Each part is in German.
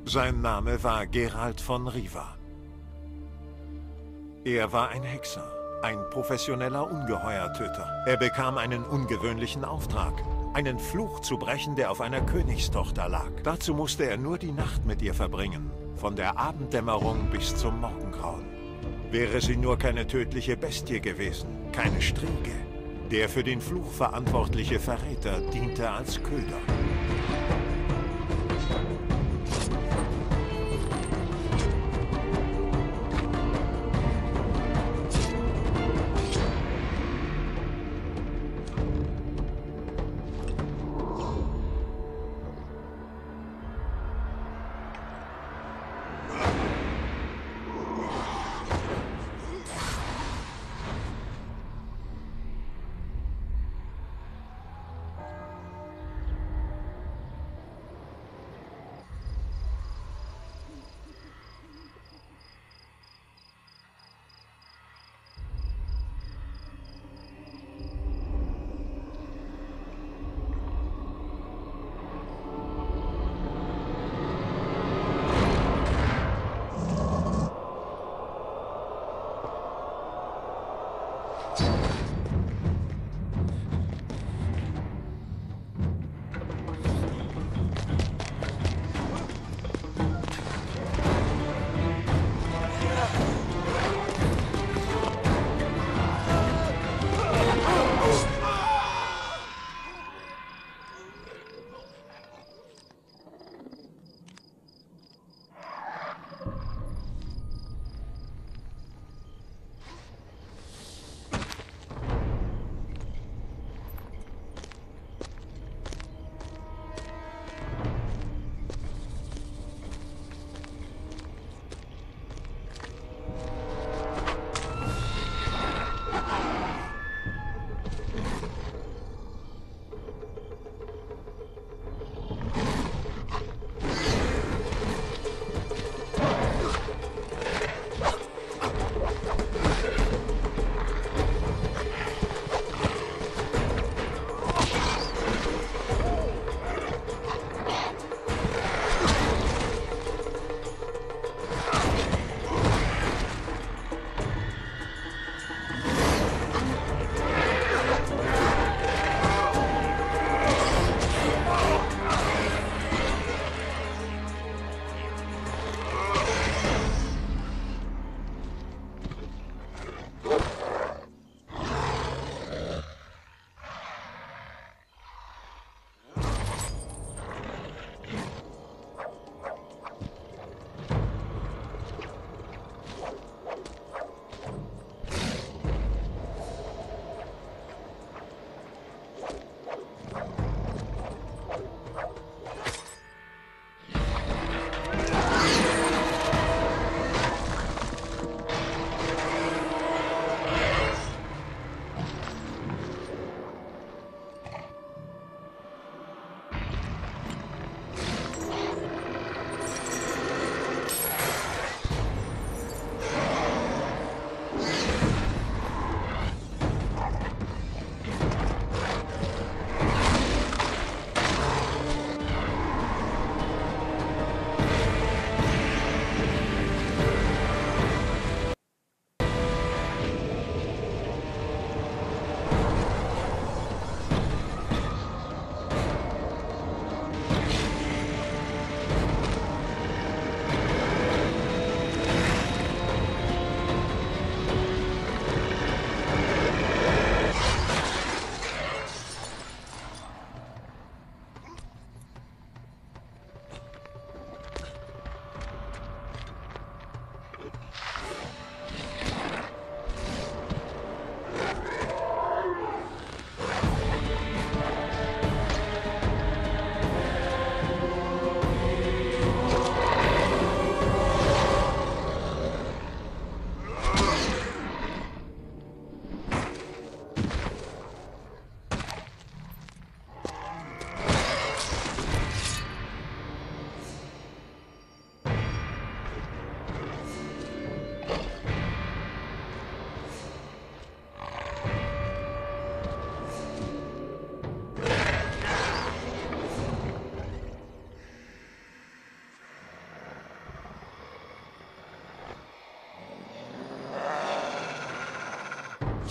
Sein Name war Geralt von Riva. Er war ein Hexer, ein professioneller Ungeheuertöter. Er bekam einen ungewöhnlichen Auftrag, einen Fluch zu brechen, der auf einer Königstochter lag. Dazu musste er nur die Nacht mit ihr verbringen, von der Abenddämmerung bis zum Morgengrauen. Wäre sie nur keine tödliche Bestie gewesen, keine Striege. Der für den Fluch verantwortliche Verräter diente als Köder.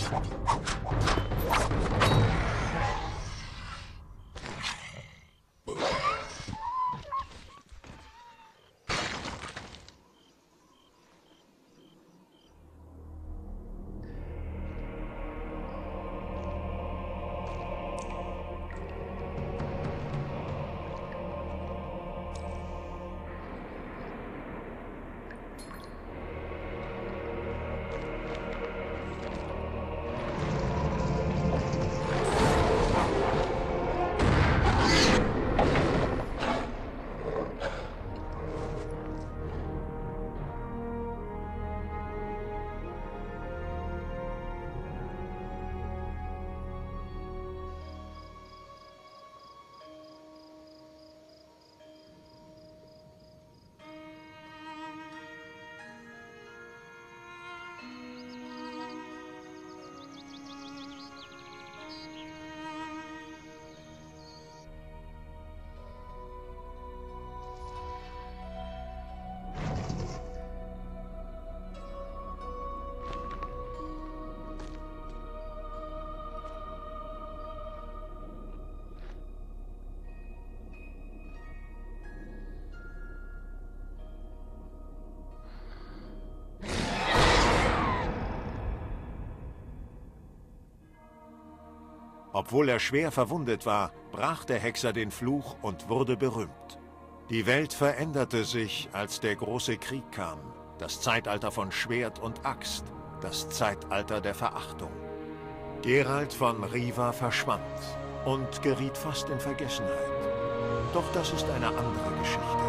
Obwohl er schwer verwundet war, brach der Hexer den Fluch und wurde berühmt. Die Welt veränderte sich, als der große Krieg kam. Das Zeitalter von Schwert und Axt, das Zeitalter der Verachtung. Geralt von Riva verschwand und geriet fast in Vergessenheit. Doch das ist eine andere Geschichte.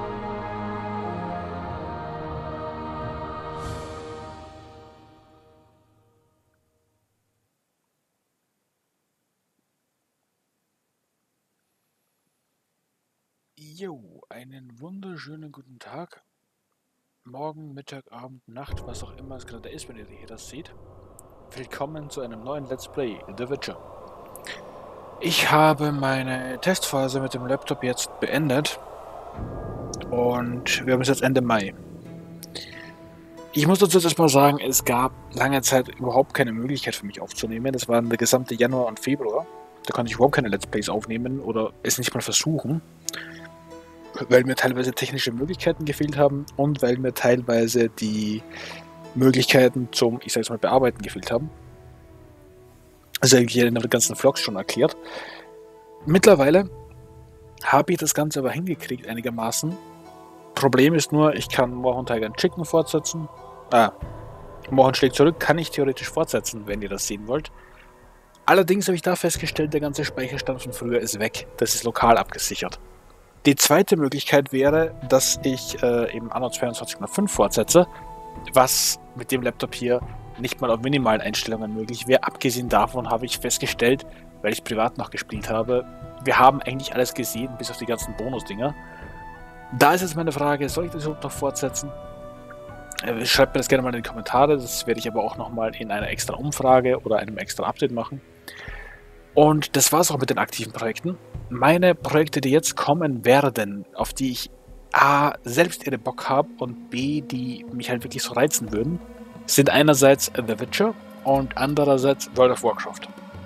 Jo, einen wunderschönen guten Tag. Morgen, Mittag, Abend, Nacht, was auch immer es gerade ist, wenn ihr hier das seht. Willkommen zu einem neuen Let's Play The Witcher. Ich habe meine Testphase mit dem Laptop jetzt beendet. Und wir haben es jetzt Ende Mai. Ich muss dazu jetzt erstmal sagen, es gab lange Zeit überhaupt keine Möglichkeit für mich aufzunehmen. Das waren der gesamte Januar und Februar. Da konnte ich überhaupt keine Let's Plays aufnehmen oder es nicht mal versuchen. Weil mir teilweise technische Möglichkeiten gefehlt haben und weil mir teilweise die Möglichkeiten zum, ich sag's mal, Bearbeiten gefehlt haben. Also eigentlich in den ganzen Vlogs schon erklärt. Mittlerweile habe ich das Ganze aber hingekriegt einigermaßen. Problem ist nur, ich kann Moorhuhn Tiger Chicken fortsetzen. Moorhuhn schlägt zurück, kann ich theoretisch fortsetzen, wenn ihr das sehen wollt. Allerdings habe ich da festgestellt, der ganze Speicherstand von früher ist weg. Das ist lokal abgesichert. Die zweite Möglichkeit wäre, dass ich im Anno 22.05 fortsetze, was mit dem Laptop hier nicht mal auf minimalen Einstellungen möglich wäre. Abgesehen davon habe ich festgestellt, weil ich privat noch gespielt habe, wir haben eigentlich alles gesehen, bis auf die ganzen Bonusdinger. Da ist jetzt meine Frage, soll ich das überhaupt noch fortsetzen? Schreibt mir das gerne mal in die Kommentare, das werde ich aber auch nochmal in einer extra Umfrage oder einem extra Update machen. Und das war es auch mit den aktiven Projekten. Meine Projekte, die jetzt kommen werden, auf die ich A, selbst irre Bock habe und B, die mich halt wirklich so reizen würden, sind einerseits The Witcher und andererseits World of Warcraft.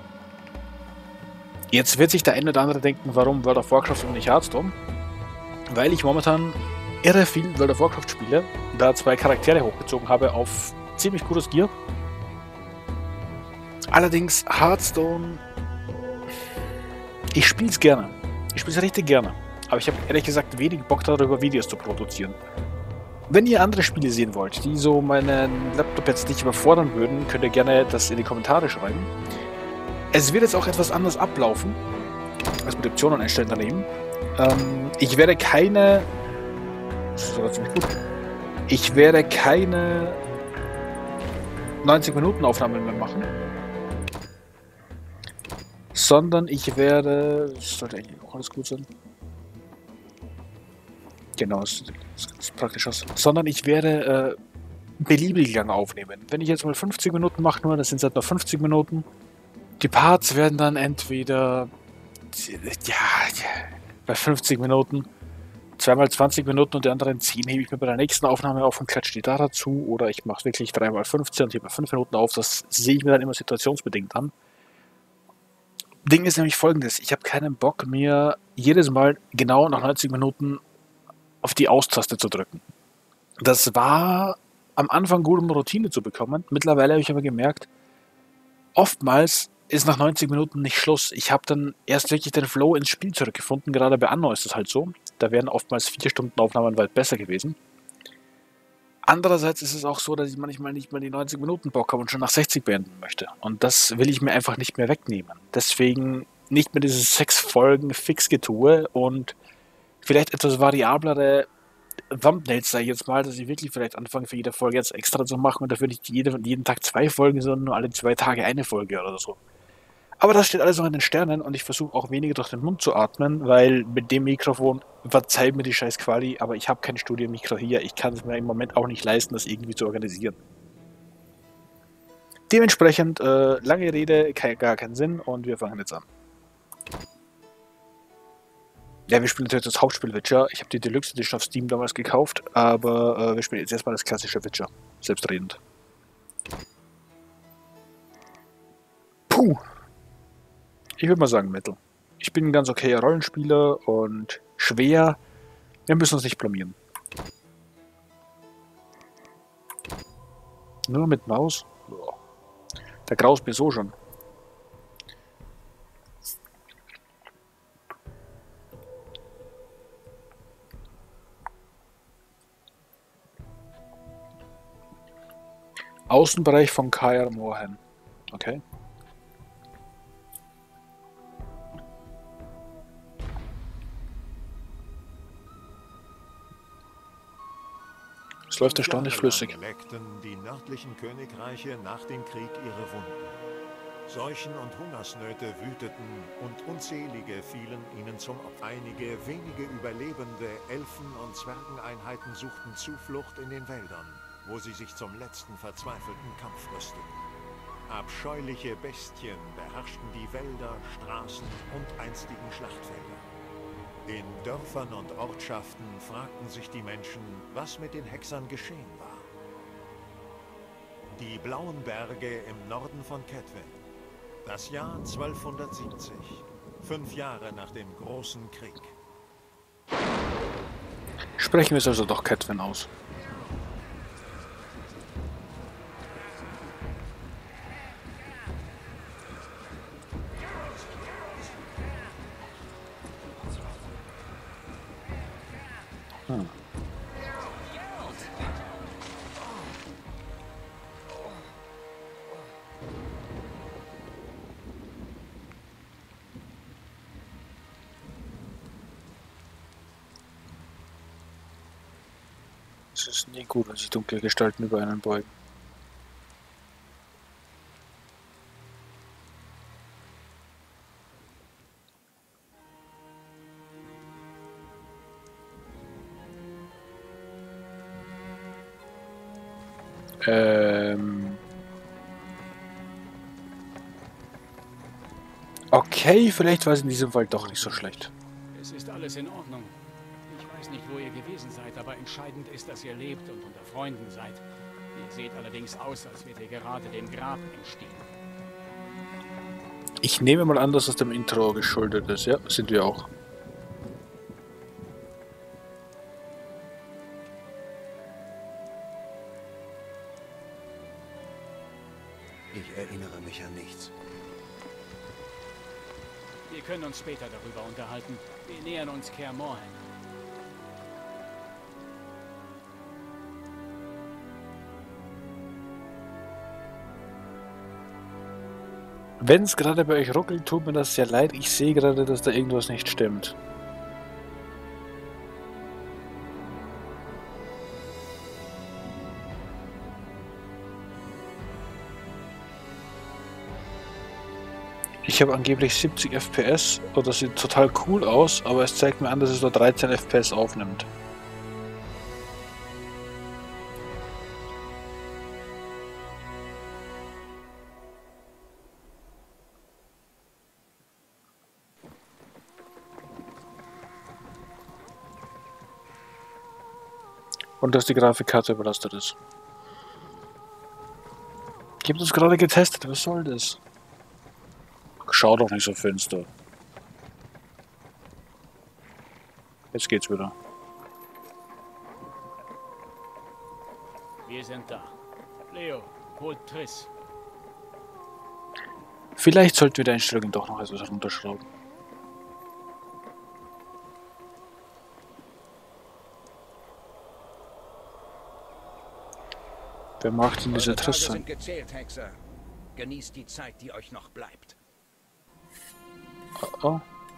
Jetzt wird sich der eine oder andere denken, warum World of Warcraft und nicht Hearthstone? Weil ich momentan irre viel World of Warcraft spiele, da 2 Charaktere hochgezogen habe auf ziemlich gutes Gear. Allerdings Hearthstone, ich spiele es gerne. Ich spiele es richtig gerne. Aber ich habe ehrlich gesagt wenig Bock darüber, Videos zu produzieren. Wenn ihr andere Spiele sehen wollt, die so meinen Laptop jetzt nicht überfordern würden, könnt ihr gerne das in die Kommentare schreiben. Es wird jetzt auch etwas anders ablaufen, als mit Optionen einstellen daneben. Ich werde keine... Das ist sogar ziemlich gut. Ich werde keine 90 Minuten Aufnahmen mehr machen. Sondern ich werde... Das sollte eigentlich auch alles gut sein. Genau, das ist praktisch aus. Sondern ich werde beliebig lang aufnehmen. Wenn ich jetzt mal 50 Minuten mache, nur, das sind halt nur 50 Minuten. Die Parts werden dann entweder... Ja, bei 50 Minuten zweimal 20 Minuten und die anderen 10 hebe ich mir bei der nächsten Aufnahme auf und klatsche die da dazu. Oder ich mache wirklich 3 mal 15 und hebe mir 5 Minuten auf. Das sehe ich mir dann immer situationsbedingt an. Ding ist nämlich folgendes. Ich habe keinen Bock, mir jedes Mal genau nach 90 Minuten auf die Aus-Taste zu drücken. Das war am Anfang gut, um Routine zu bekommen. Mittlerweile habe ich aber gemerkt, oftmals ist nach 90 Minuten nicht Schluss. Ich habe dann erst wirklich den Flow ins Spiel zurückgefunden. Gerade bei Anno ist es halt so. Da wären oftmals 4 Stunden Aufnahmen weit besser gewesen. Andererseits ist es auch so, dass ich manchmal nicht mehr die 90 Minuten Bock habe und schon nach 60 beenden möchte. Und das will ich mir einfach nicht mehr wegnehmen. Deswegen nicht mehr dieses 6 Folgen Fixgetue und vielleicht etwas variablere Thumbnails, sage ich jetzt mal, dass ich wirklich vielleicht anfange, für jede Folge jetzt extra zu machen und dafür nicht jeden Tag 2 Folgen, sondern nur alle 2 Tage eine Folge oder so. Aber das steht alles noch in den Sternen und ich versuche auch weniger durch den Mund zu atmen, weil mit dem Mikrofon, verzeiht mir die scheiß Quali, aber ich habe kein Studio-Mikro hier. Ich kann es mir im Moment auch nicht leisten, das irgendwie zu organisieren. Dementsprechend, lange Rede, gar keinen Sinn und wir fangen jetzt an. Ja, wir spielen natürlich das Hauptspiel Witcher. Ich habe die Deluxe Edition auf Steam damals gekauft, aber wir spielen jetzt erstmal das klassische Witcher. Selbstredend. Puh. Ich würde mal sagen Metal. Ich bin ein ganz okayer Rollenspieler und schwer. Wir müssen uns nicht blamieren. Nur mit Maus? Boah. Da graust mir so schon. Außenbereich von Kaer Morhen. Okay. Es läuft erstaunlich flüssig. Leckten die nördlichen Königreiche nach dem Krieg ihre Wunden. Seuchen und Hungersnöte wüteten und unzählige fielen ihnen zum Opfer. Einige wenige überlebende Elfen- und Zwergeneinheiten suchten Zuflucht in den Wäldern, wo sie sich zum letzten verzweifelten Kampf rüsteten. Abscheuliche Bestien beherrschten die Wälder, Straßen und einstigen Schlachtfelder. In Dörfern und Ortschaften fragten sich die Menschen, was mit den Hexern geschehen war. Die Blauen Berge im Norden von Cedwen. Das Jahr 1270. 5 Jahre nach dem Großen Krieg. Sprechen wir es also doch Cedwen aus. Es ist nie gut, wenn sich dunkle Gestalten über einen beugen. Okay, vielleicht war es in diesem Fall doch nicht so schlecht. Es ist alles in Ordnung. Ich weiß nicht, wo ihr gewesen seid, aber entscheidend ist, dass ihr lebt und unter Freunden seid. Ihr seht allerdings aus, als wärt ihr gerade dem Grab entstiegen. Ich nehme mal an, dass es dem Intro geschuldet ist. Ja, sind wir auch. Ich erinnere mich an nichts. Wir können uns später darüber unterhalten. Wir nähern uns Kaer Morhen. Wenn es gerade bei euch ruckelt, tut mir das sehr leid. Ich sehe gerade, dass da irgendwas nicht stimmt. Ich habe angeblich 70 FPS und das sieht total cool aus, aber es zeigt mir an, dass es nur 13 FPS aufnimmt. Und dass die Grafikkarte überlastet ist. Ich habe das gerade getestet, was soll das? Schau doch nicht so finster. Jetzt geht's wieder. Wir sind da. Leo, holt Triss. Vielleicht sollten wir die Einstellungen doch noch etwas runterschrauben. Wer macht denn diese Eure Tage Triss sind sein? gezählt, Hexer. Genießt die Zeit, die euch noch bleibt. Oh, oh.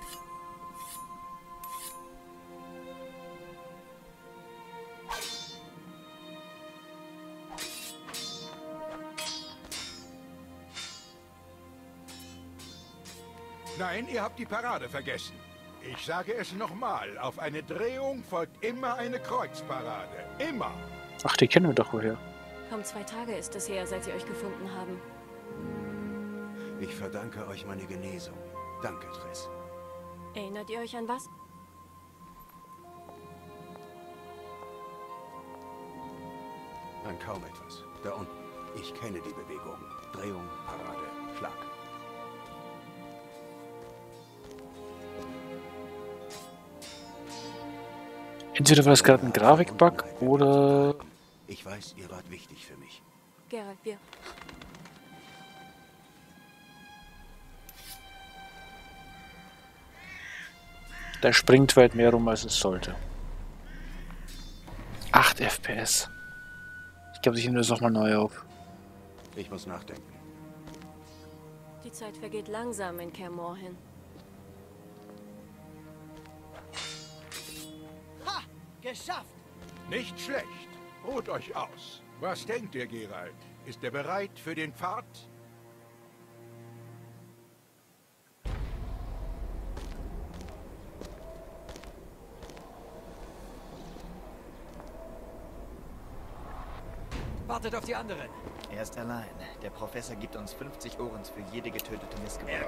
Nein, ihr habt die Parade vergessen. Ich sage es nochmal, auf eine Drehung folgt immer eine Kreuzparade. Immer. Ach, die kennen wir doch woher. Kaum 2 Tage ist es her, seit sie euch gefunden haben. Ich verdanke euch meine Genesung. Danke, Triss. Erinnert ihr euch an was? An kaum etwas. Da unten. Ich kenne die Bewegung. Drehung, Parade, Schlag. Entweder war es gerade ein Grafikbug oder... Ich weiß, ihr wart wichtig für mich. Geralt, wir... Der springt weit mehr rum, als es sollte. 8 FPS. Ich glaube, ich nehme das nochmal neu auf. Ich muss nachdenken. Die Zeit vergeht langsam in Kaer Morhen. Ha! Geschafft! Nicht schlecht. Ruht euch aus. Was denkt ihr, Geralt? Ist er bereit für den Pfad? Wartet auf die anderen. Er ist allein. Der Professor gibt uns 50 Orens für jede getötete Missgeburt.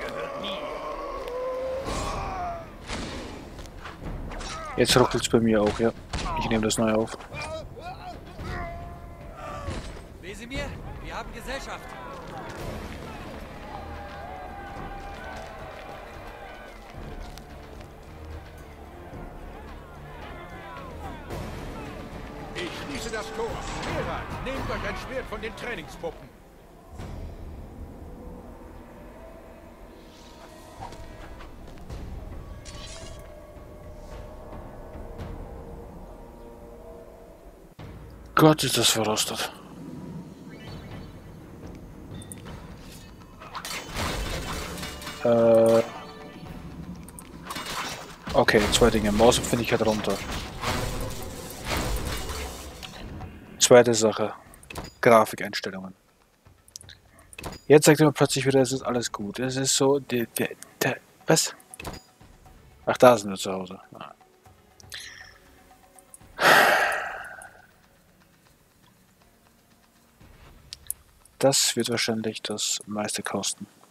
Jetzt ruckelt es bei mir auch, ja. Ich nehme das neu auf. Wesemir, wir haben Gesellschaft. Ich schließe das Tor. Geralt, nehmt euch ein Schwert von den Trainingspuppen. Gott, ist das verrostet. Okay, 2 Dinge. Mausempfindlichkeit runter. Zweite Sache. Grafikeinstellungen. Jetzt sagt er mir plötzlich wieder, es ist alles gut. Es ist so... Was? Ach, da sind wir zu Hause. Ah. Das wird wahrscheinlich das meiste kosten.